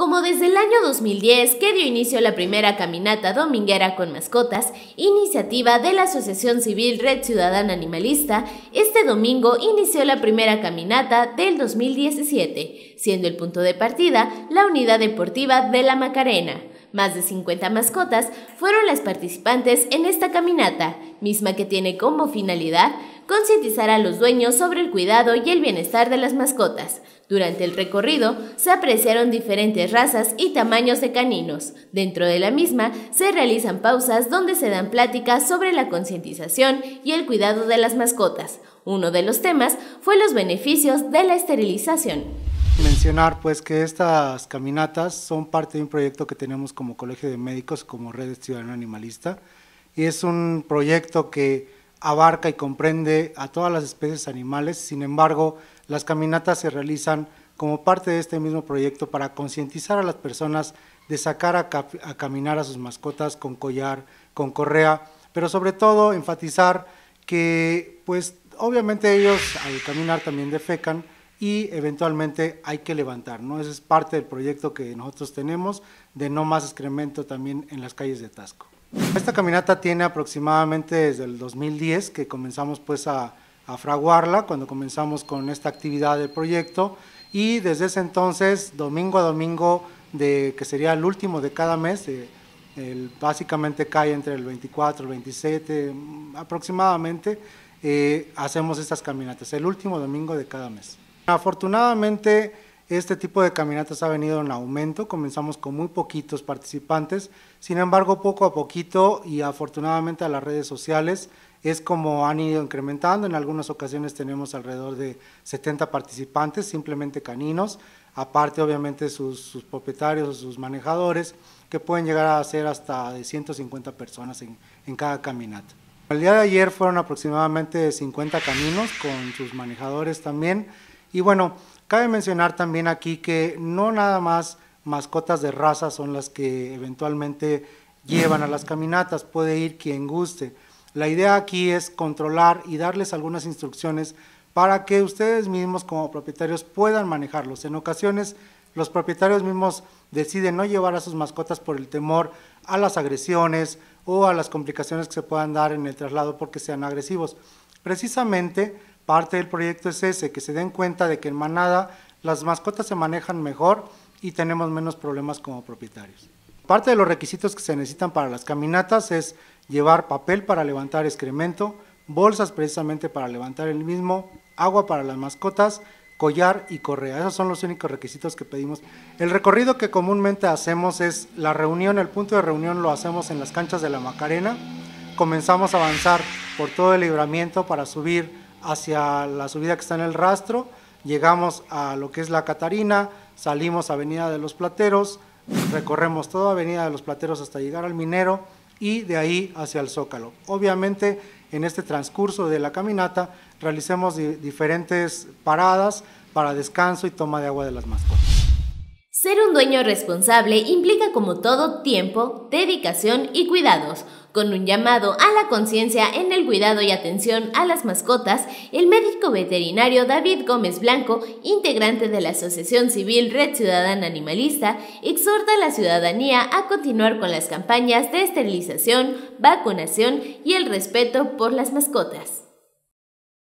Como desde el año 2010 que dio inicio a la primera caminata dominguera con mascotas, iniciativa de la Asociación Civil Red Ciudadana Animalista, este domingo inició la primera caminata del 2017, siendo el punto de partida la Unidad Deportiva de La Macarena. Más de 50 mascotas fueron las participantes en esta caminata, misma que tiene como finalidad concientizar a los dueños sobre el cuidado y el bienestar de las mascotas. Durante el recorrido se apreciaron diferentes razas y tamaños de caninos. Dentro de la misma se realizan pausas donde se dan pláticas sobre la concientización y el cuidado de las mascotas. Uno de los temas fue los beneficios de la esterilización. Mencionar pues que estas caminatas son parte de un proyecto que tenemos como Colegio de Médicos, como Red Ciudadana Animalista, y es un proyecto que abarca y comprende a todas las especies animales. Sin embargo, las caminatas se realizan como parte de este mismo proyecto para concientizar a las personas de sacar a caminar a sus mascotas con collar, con correa, pero sobre todo enfatizar que pues obviamente ellos al caminar también defecan y eventualmente hay que levantar, ¿no? Ese es parte del proyecto que nosotros tenemos de no más excremento también en las calles de Taxco. Esta caminata tiene aproximadamente desde el 2010 que comenzamos pues a fraguarla, cuando comenzamos con esta actividad del proyecto, y desde ese entonces, domingo a domingo, que sería el último de cada mes, básicamente cae entre el 24 y el 27 aproximadamente, hacemos estas caminatas, el último domingo de cada mes. Afortunadamente, este tipo de caminatas ha venido en aumento, comenzamos con muy poquitos participantes, sin embargo, poco a poquito y afortunadamente a las redes sociales es como han ido incrementando. En algunas ocasiones tenemos alrededor de 70 participantes, simplemente caninos, aparte obviamente sus propietarios o sus manejadores, que pueden llegar a ser hasta de 150 personas en cada caminata. El día de ayer fueron aproximadamente 50 caninos con sus manejadores también, y bueno, cabe mencionar también aquí que no nada más mascotas de raza son las que eventualmente llevan a las caminatas, puede ir quien guste. La idea aquí es controlar y darles algunas instrucciones para que ustedes mismos como propietarios puedan manejarlos. En ocasiones los propietarios mismos deciden no llevar a sus mascotas por el temor a las agresiones o a las complicaciones que se puedan dar en el traslado porque sean agresivos. Precisamente parte del proyecto es ese, que se den cuenta de que en manada las mascotas se manejan mejor y tenemos menos problemas como propietarios. Parte de los requisitos que se necesitan para las caminatas es llevar papel para levantar excremento, bolsas precisamente para levantar el mismo, agua para las mascotas, collar y correa. Esos son los únicos requisitos que pedimos. El recorrido que comúnmente hacemos es la reunión, el punto de reunión lo hacemos en las canchas de La Macarena. Comenzamos a avanzar por todo el libramiento para subir hacia la subida que está en el rastro, llegamos a lo que es la Catarina, salimos a Avenida de los Plateros, recorremos toda Avenida de los Plateros hasta llegar al Minero y de ahí hacia el Zócalo. Obviamente en este transcurso de la caminata realicemos diferentes paradas para descanso y toma de agua de las mascotas. Ser un dueño responsable implica como todo tiempo, dedicación y cuidados. Con un llamado a la conciencia en el cuidado y atención a las mascotas, el médico veterinario David Gómez Blanco, integrante de la Asociación Civil Red Ciudadana Animalista, exhorta a la ciudadanía a continuar con las campañas de esterilización, vacunación y el respeto por las mascotas.